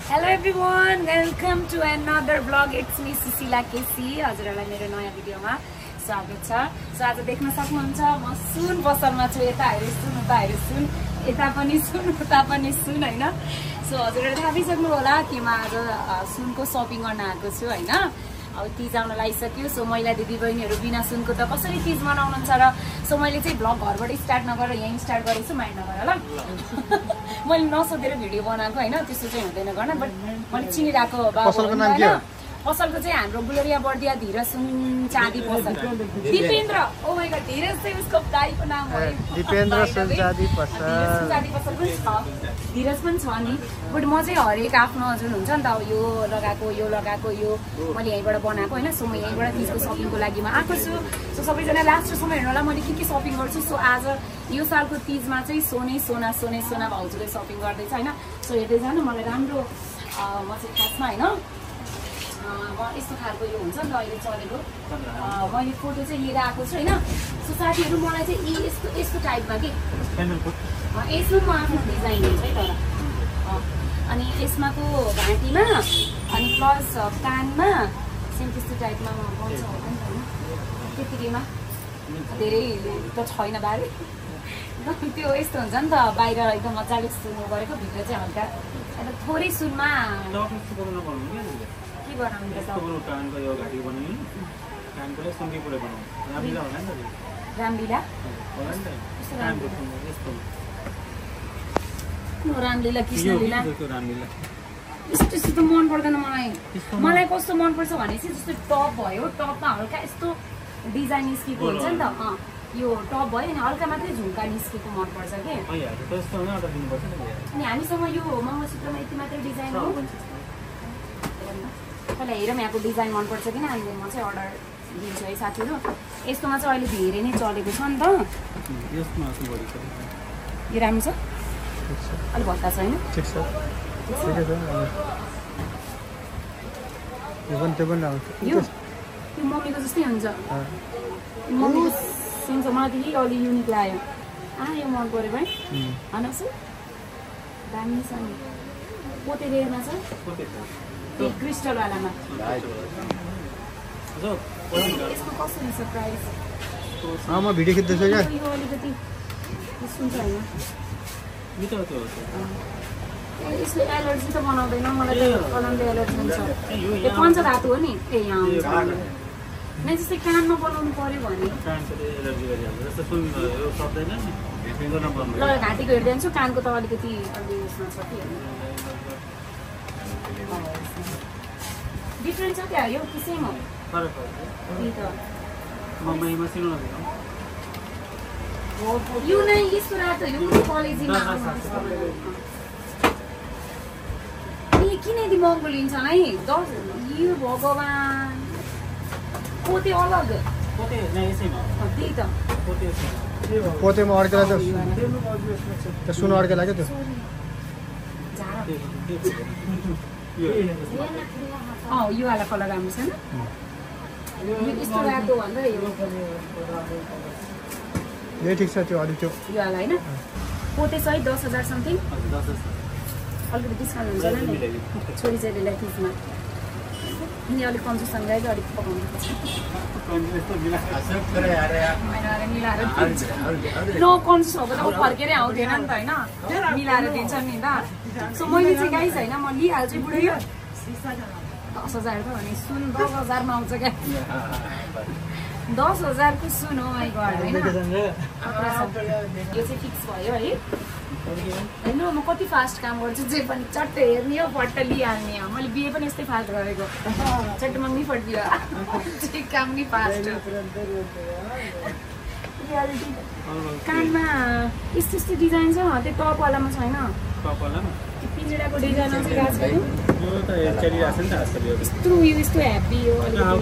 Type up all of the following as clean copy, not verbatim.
Hello everyone, welcome to another vlog. It's me Susila KC. हजुरहरुलाई मेरो नयाँ भिडियोमा स्वागत छ। सो आज देख्न सक्नुहुन्छ म सुन पसलमा छु। यता हेरे सुन, उता हेरे सुन, यता पनि सुन, उता पनि सुन हैन। सो हजुरहरुले थाहा पाइसक्नु होला कि म आज सुनको शपिङ गर्न आएको छु हैन। अब तीज आउन लागिसक्यो। सो महिला दिदीबहिनीहरु बिना सुनको त कसरी तीज मनाउनुहुन्छ र सो मैले चाहिँ भ्लग घरबाट स्टार्ट नगरेर यही स्टार्ट गरेछु, माइन्ड नगर ल। मैले नसोधेर भिडियो बनाएको हैन, त्यस्तो चाहिँ हुँदैन गर्न। बट मैले चिनिराको पसलको नाम के हो? पसलको चाहिँ हाम्रो गुलरिया बर्दिया धीरज सुन चाँदी पसल। Dipendra, oh my God, Dhiraj चाहिँ उसको दाइको नाम हो। दिपेन्द्र सुन चाँदी पसल। सुन चाँदी पसल पनि छ, धीरज पनि छ नि। बट म चाहिँ हरेक आफ्नो जुन हुन्छ नि त, यो लगाएको यो मैले यहीँबाट बनाएको हैन। सो म यहीँबाट तीजको शपिङको लागि म आएको छु। सो सबैजना लास्ट समय हेर्नु होला मैले के शपिङ गर्छु। सो आज यो सालको तीजमा चाहिँ सोना भाउजूले शपिङ गर्दैछ हैन। सो हेर्दै जानु, मलाई राम्रो म चाहिँ खासमा हैन यस्तो खालको यो हुन्छ नि त अहिले चलेको, मैले फोटो चाहिँ लिएर आएको छु हैन। सो साथीहरू मलाई चाहिँ यस्तो टाइपमा के यसमा म आफ्नो डिजाइन हुन्छ है तर अनि यसमाको घाँटीमा अनि प्लस कानमा सेम त्यस्तो टाइपमा म गर्छ होला नि त हैन। त्यतिकैमा धेरै त छैन बारे त्यो यस्तो हुन्छ नि त, बाहिर एकदम मजाले सुन गरेको, भित्र चाहिँ हल्का थोरै सुनमा के बनाउनु त कानको यो घाटी बनाउनु, कानकोले सुनकी पुरै बनाउनु रामलीला होला नि त, रामलीला होला नि त, कानको सुन यस्तो नो रामलीला कृष्णलीला रामलीला यस्तो त मन पर्दैन मलाई कस्तो मन पर्छ भनेपछि जस्तो टप भयो, टपमा हल्का यस्तो डिजाइन निस्केको हुन्छ नि त, यो टप भयो अनि हल्का मात्रै झुम्का निस्केको मन पर्छ के। अनि हामीसँग यो मङ्गलसूत्रमा यति मात्रै डिजाइन हो, पहिला हेरौँ यहाँको डिजाइन मनपर्छ किन, अनि म चाहिँ अर्डर दिन्छु है साथीहरू। यस्तोमा चाहिँ अहिले धेरै नै चलेको छ नि त, यो राम्रो छ, अलिक भत्ता छ होइन, यो मम्मीको जस्तै हुन्छ, मम्मीको सेम छ। मलाई त अलि युनिक लाग्यो, यो मन पऱ्यो भाइ होइन। दामी छ नि, पोते रेयरमा छ, क्रिस्टलवालामा यसको कसरी छ प्राइस? म भिडियो खिच्दैछु क्या, यो अलिकति सुन्छ होइन, यसले एलर्जी त बनाउँदैन, मलाई त कलमले एलर्जी हुन्छ। यो पञ्चधातु हो नि, यहाँ हुन्छ नै जस्तै कानमा बनाउनु पर्यो भने ल घाँटीको हेर्दैछु, कानको त अलिकति उसमा छ कि डिफ्रेन्ट छ क्या, यो कि सेम हो? यो नै यस्तो रातो, यो कलेजीमा किन यदि महँगो लिन्छन् है? 10 यो भगवान्, पोते अलग त्यही त, पोतेमा अड्केला त सुन अड्केला क्या त्यो। यो वाला कलर राम्रो छैन, यस्तो रातो भन्दा यो ठिक छ, त्यो अलिक त्यो यो वाला होइन पोते सहित 10,000 समथिङ, अलिकति डिस्काउन्ट हुन्छ होला नि छोरी चेलीलाई तिजमा। अनि अलिक कन्जुसन गएको अलिक पकाउनु न कन्जुस भएको त ऊ फर्केरै आउँथेन नि त होइन, मिलाएर दिन्छ नि त। सो मैले चाहिँ गाइस होइन म लिइहाल्छु बुढो, यो 10,000 त भने सुन 10,000मा आउँछ क्या, 10,000 को सुन हो माइ गॉड हैन। यो चाहिँ फिक्स भयो है हैन। म कति फास्ट काम गर्छु, जे पनि चट्ट हेर्ने हो, पट्ट लिइहाल्ने हो। मैले बिहे पनि यस्तै फास्ट गरेको, चट्ट मङ्गी फट्दियो, ठिक काम नि फास्ट। कानमा यस्तो यस्तो डिजाइन छ, त्यो टपवालामा छैन, त्यो पिंजडाको डिजाइन आउँछ गाछको, यस्तो ह्याप्पी हो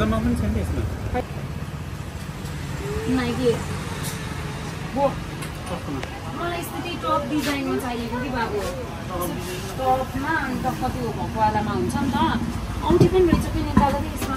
नाइकी वो मलाई यस्तो त्यही टप डिजाइनमा चाहिएको कि बाबु, टपमा अन्त कति भक्कवालामा हुन्छ नि त, औँठी पनि रहेछ कि निकाल्दा चाहिँ यसमा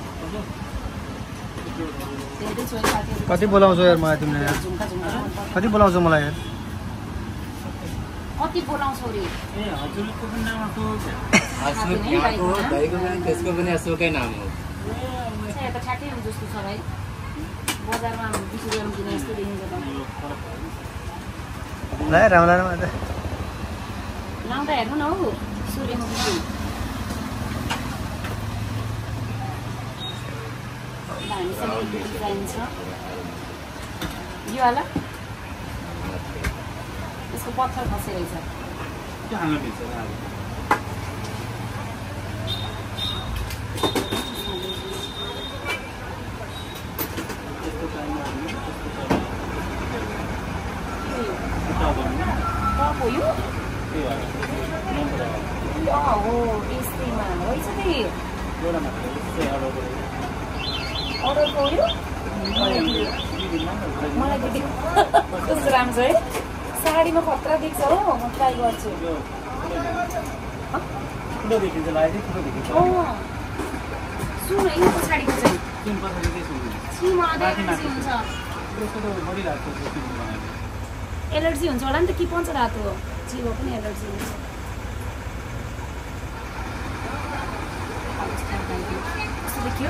कति बोलाउँछौ यार मलाई तिमीले यार, कति बोलाउँछौ मलाई यार, कति बोलाउँछौ रे? ए हजुरको पनि नामको यहाँको दहीको पनि त्यसको पनि अशोकै नाम हो। त ठ्याक्कै हो जस्तो छ भाइ। बजारमा 20 रुपैयाँमा किने जस्तो देखिन्छ त। ल राम्रा त लाउँदा हेर्नु न हौ सूर्यमुखी। हामीसँग एक डिजाइन छ यो वाला। यसको पत्थर खसे रहेछ। त्यो हाल्नु दिन्छ हो यो हो यस्तैमा रहेछ नि अर्डर गर्यो। मलाई त कस्तो राम्रो छ है। साडीमा खतरा देख्छ हो। म ट्राई गर्छु। सुन यिनीहरूको साडीको चाहिँ एलर्जी हुन्छ होला नि त। के पन्छ रातो चिरो पनि एलर्जी हुन्छ। कस्तो देखियो?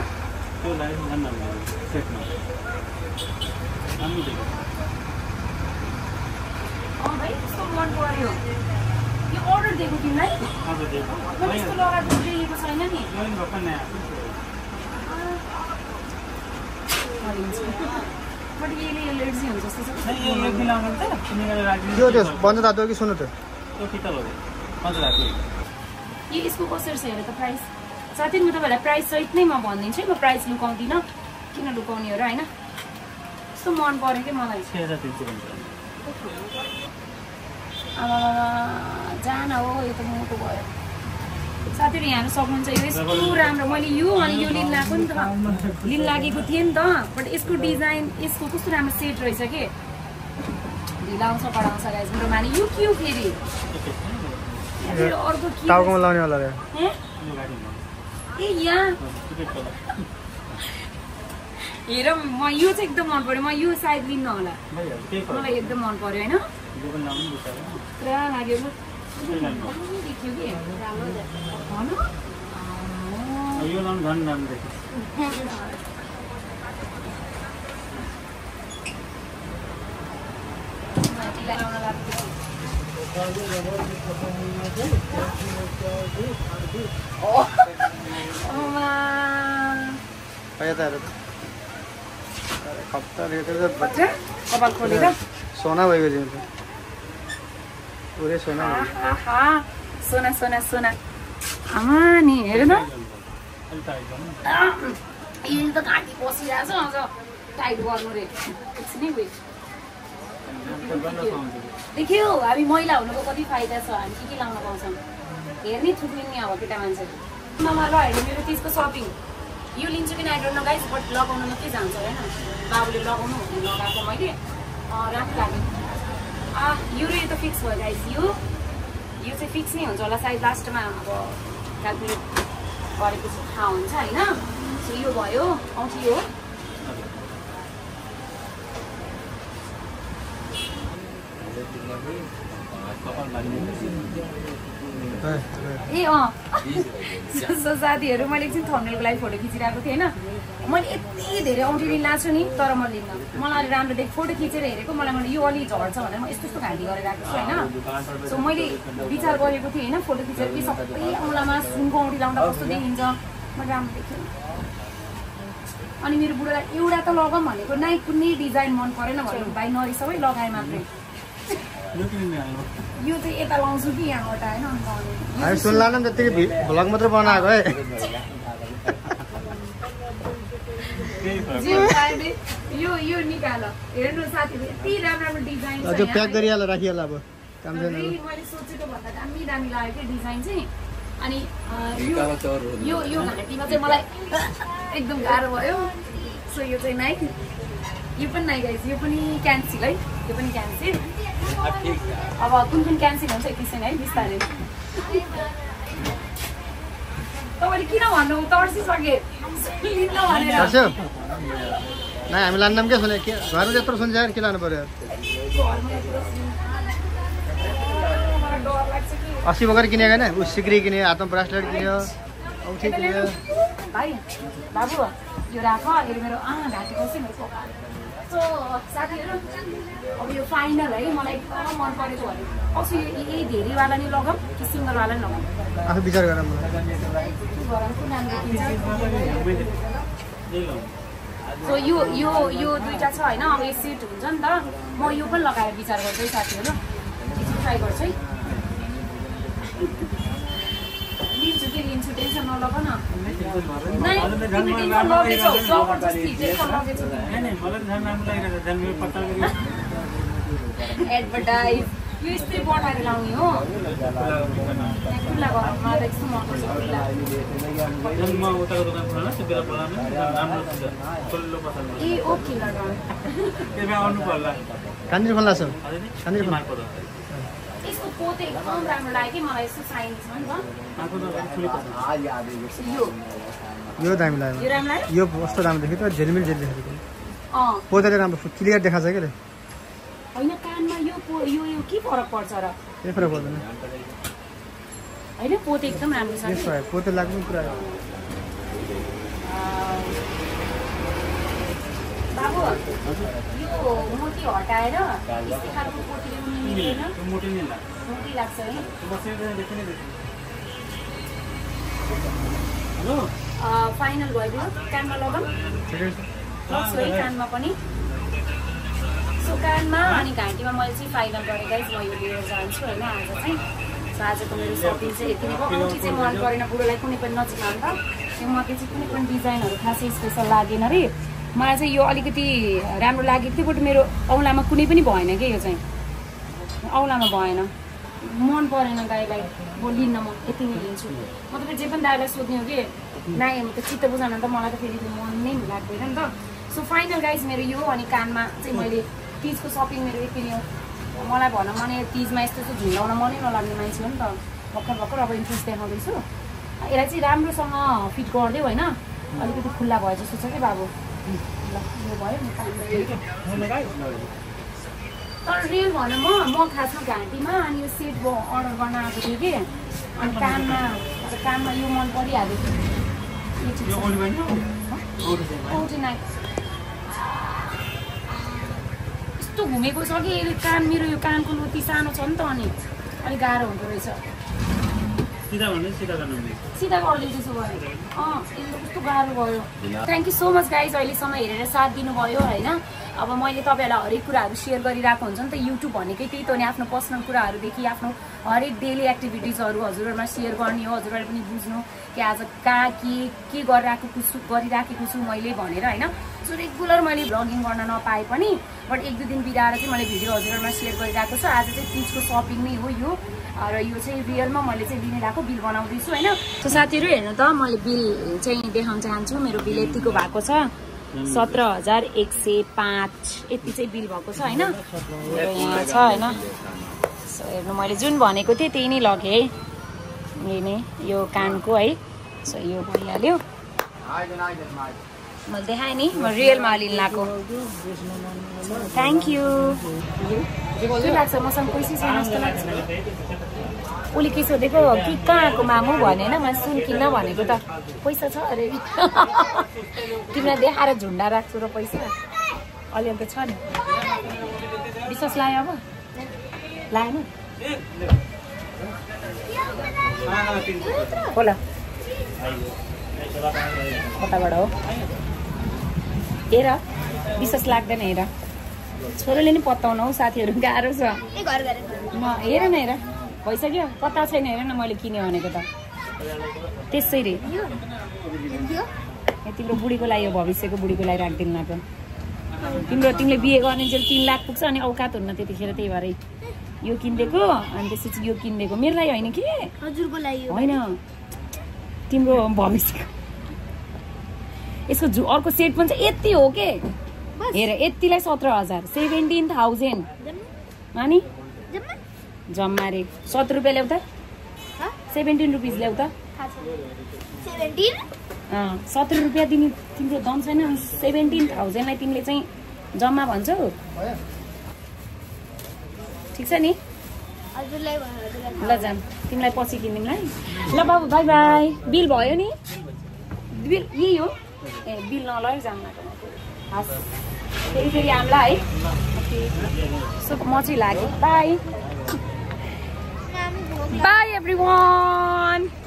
भाइ कस्तो मन पर्यो। यो अर्डर दिएको तिमीलाई? मैले यस्तो लगाएको देखेको छैन नि। बट यसले एलर्जी हुन्छ जस्तो छ। त्यो बन्द धातु हो कि सुन्नु त? यो यसको कसरी छ हेर त प्राइस। साथै म तपाईँहरूलाई प्राइस सहित नै म भनिदिन्छु है। म प्राइस लुकाउँदिनँ। किन लुकाउने हो र होइन। कस्तो मन पऱ्यो कि मलाई। अब जान हो यो त मोटो भयो। साथीहरू यहाँहरू सक्नुहुन्छ। यो यस्तो राम्रो। मैले यो अनि यो लिन लगाएको नि त। लिन लागेको थिएँ नि त। बट यसको डिजाइन यसको कस्तो राम्रो सेट रहेछ कि। ढिला आउँछ पढाउँछ गाइज मेरो माने। यो के हो फेरि? अर्को के टाउकोमा लाउने होला रे। ए यहाँ हेर म यो चाहिँ एकदम मन पर्यो। म यो सायद लिन्न होला। मलाई एकदम मन पर्यो होइन। पुरा लाग्यो। देखियो कि कपाल खोलेर सोना भएको थियो पुरै सोना। सोना सोना सोना आमा नि हेर न। यो त घाँटी बसिरहेछ अझ टाइट गर्नु रे। एकछिनै वेट। देखियो हामी महिला हुनुको कति फाइदा छ। हामी के लाउन पाउँछौँ हेर्नै थुक्ने नि अब केटा मान्छे। मामा ल हेर्नु मेरो त्यसको सपिङ यो लिन्छु कि I don't know guys. But लगाउनु मात्रै जान्छ होइन। बाबुले लगाउनु हुने लगाएको मैले राम्रो लाग्यो। यो र यो त फिक्स भयो गाइस। यो चाहिँ फिक्स नै हुन्छ होला सायद। लास्टमा अब क्यालकुलेट गरेपछि थाहा हुन्छ होइन। सो यो भयो औँठी हो। ए साथीहरू मैले एकछिन थम्बनेलको लागि फोटो खिचिरहेको थिएँ होइन। मैले यति धेरै औँठी लिन लाग्छु नि तर म लिन्न। मलाई अलि राम्रो देख फोटो खिचेर हेरेको। मलाई यो अलि झर्छ भनेर म यस्तो यस्तो घाँटी गरेर राखेको छु होइन। सो मैले विचार गरेको थिएँ होइन फोटो खिचेर कि सबै औँलामा सुनको औँठी लाउँदा कस्तो देखिन्छ। मैले राम्रो देखेँ। अनि मेरो बुढालाई एउटा त लगाऊँ भनेको नै कुनै डिजाइन मन परेन भन्नु भाइ नरिसाउ है लगाएँ मात्रै। यो चाहिँ यता लाउँछु कि यहाँबाट होइन। हामी सुन्ला नि त्यतिकै भ्लग मात्रै बनाएको है। यो निकाल हेर्नु साथीहरू यति राम्रो राम्रो डिजाइन छ। त्यो प्याक गरिहाल राखिहाल अब काम छैन। मैले सोचेको भन्दा दामी दामी लाग्यो कि डिजाइन चाहिँ। अनि यो घाँटीमा चाहिँ मलाई एकदम गाह्रो भयो। सो यो चाहिँ नाइ। यो पनि नाइ गाइस। यो पनि क्यान्सिल है। यो पनि क्यान्सिल। अब कुन क्यान्सिल हुन्छ एकैछिन है बिस्तारै। तपाईँले किन भन्नु तर्सिसके लिन्न भनेर। नै हामी लान्दाम के सुने घरमा त्यत्रो सुन्छ के लानु पर्यो। डर 80 भर्खर किनेको होइन ऊ सिक्री किने हातमा ब्रासलेट किन्यो औँठी किन्यो भाइ बाबु यो राख यो मेरो घाँटी बस्यो मेरो कपाल सो साथीहरू अब यो फाइनल है मलाई एकदम मन परेको भने कसो यही धेरैवाला नै लगाऊँ कि सिङ्गलवाला नै लगाऊँ आफू विचार गर सो यो दुईटा छ होइन अब यो सेट हुन्छ नि त म यो पनि लगाएर विचार गर्छु है साथीहरू ट्राई गर्छु है लिन्छु कि लिन्छु टेन्सन नलग न एडभर्टाइज यो यस्तै बनाएर लाउने हो खुल्ला घरमा त यस्तो मन पर्छ ए ओके ल कहाँनिर खोल्ला छ यसको पोते एकदम राम्रो लाग्यो कि मलाई यस्तो साइन्स छ नि त यो दामी लाग्यो यो राम्रो लाग्यो यो कस्तो राम्रो देख्यो त झिलमिल झिल देखेको पोतेले राम्रो क्लियर देखाएको छ के होइन कानमा यो के फरक पर्छ र केही फरक पर्दैन होइन पोते एकदम राम्रो छ पोते लाग्नु पुरा बाबु यो मोती हटाएर यस्तै खालको पोती ल्याउनु मिल्दैन मोती लाग्छ है फाइनल भइदियो कानमा लगाऊँ लग्छु है कानमा पनि सो कानमा अनि घाँटीमा मैले चाहिँ फाइनल गरेँ गाइस म यो लिएर जान्छु होइन आज चाहिँ सो आजको मेरो सपिङ चाहिँ यति नै भयो औँठी चाहिँ मन परेन बुढोलाई कुनै पनि नचिना नि त त्यो मध्ये चाहिँ कुनै पनि डिजाइनहरू खासै स्पेसल लागेन रे मलाई चाहिँ यो अलिकति राम्रो लागेको थियो बट मेरो औँलामा कुनै पनि भएन क्या यो चाहिँ औँलामा भएन मन परेन दाइलाई म लिन्न म यति नै लिन्छु म तपाईँ जे पनि दाइलाई सोध्ने हो कि नाइ त चित्त बुझाउन त मलाई त फेरि मन नै लाग्दैन नि त सो फाइनल गाइज मेरो यो अनि कानमा चाहिँ मैले तिजको सपिङ मेरो यति नै हो मलाई भनौँ भने तिजमा यस्तो चाहिँ झुन्डाउन मनै नलाग्ने मान्छे हो नि त भर्खर अब इन्ट्रेस्ट देखाउँदैछु यसलाई चाहिँ राम्रोसँग फिट गरिदियो होइन अलिकति खुल्ला भयो जस्तो छ कि बाबु ल यो भयो तर रियल भनौँ म खासमा घाँटीमा अनि यो सेट अर्डर गर्न आएको थियो कि अनि कानमा यो मन परिहाल्यो यस्तो घुमेको छ कि कान मेरो यो कानको लोती सानो छ नि त अनि अलिक गाह्रो हुँदो रहेछ सिधा गरिदिन्छु भयो कस्तो गाह्रो भयो thank you so much guys अहिलेसम्म हेरेर साथ दिनुभयो होइन अब मैले तपाईँहरूलाई हरेक कुराहरू सेयर गरिरहेको हुन्छ नि त युट्युब भनेकै त्यही त हो नि आफ्नो पर्सनल कुराहरूदेखि आफ्नो हरेक डेली एक्टिभिटिजहरू हजुरहरूमा सेयर गर्ने हो हजुरहरूले पनि बुझ्नु कि आज कहाँ के गरिराखेको छु मैले भनेर होइन सो रेगुलर मैले भ्लगिङ गर्न नपाए पनि बट एक दुई दिन बिराएर चाहिँ मैले भिडियो हजुरहरूमा सेयर गरिरहेको छु आज चाहिँ तिजको सपिङ नै हो यो र यो चाहिँ रियलमा मैले चाहिँ लिनिरहेको बिल बनाउँदैछु होइन सो साथीहरू हेर्नु त मैले बिल चाहिँ देखाउन चाहन्छु मेरो बिल यतिको भएको छ 17,105 यति चाहिँ बिल भएको छ होइन यहाँ छ होइन सो हेर्नु मैले जुन भनेको थिएँ त्यही नै लगेँ है यही नै यो कानको है सो यो भइहाल्यो मैले देखाएँ नि म रियलमा लिन लगाएको थ्याङ्क यू के लाग्छ मसँग पैसा छैन जस्तो लाग्छ उसले के सोधेको कि कहाँको मामु भने होइन मैले सुन किन भनेको त पैसा छ अरे तिमीलाई देखाएर झुन्डा राख्छु र पैसा अलिअलि त छ नि विश्वास लाग्यो अब लागेन होला कताबाट हो हेर विश्वास लाग्दैन हेर छोरोले नि पत्ताउन हौ साथीहरू गाह्रो छ हेर न हेर भइसक्यो पत्ता छैन हेर न मैले किने भनेको त त्यसरी तिम्रो बुढीको लागि भविष्यको बुढीको लागि राखिदिनु न त तिमीले बिहे गर्ने जेल 3 लाख पुग्छ अनि औकात हुन्न त्यतिखेर त्यही भएर यो किनिदिएको अनि त्यसपछि यो किनिदिएको मेरो लागि होइन कि हजुरको लागि होइन तिम्रो भविष्य यसको अर्को सेट पनि चाहिँ यति हो के हेर यतिलाई 17,000 17,000 मानी जम्मा रे 70 रुपियाँ ल्याउ त 17 रुपिस ल्याउ त 70 रुपियाँ दिने तिम्रो दम छैन 17,000लाई तिमीले चाहिँ जम्मा भन्छौ ठिक छ नि ल जाम तिमीलाई पछि किनिदिउँला नि ल बाबु बाई बाई बिल भयो नि बिल यही हो ए बिल नलग्यो जाम हस् फेरि फेरि हामीलाई है सो म चाहिँ लाग्यो बाई बाई एभ्रिवान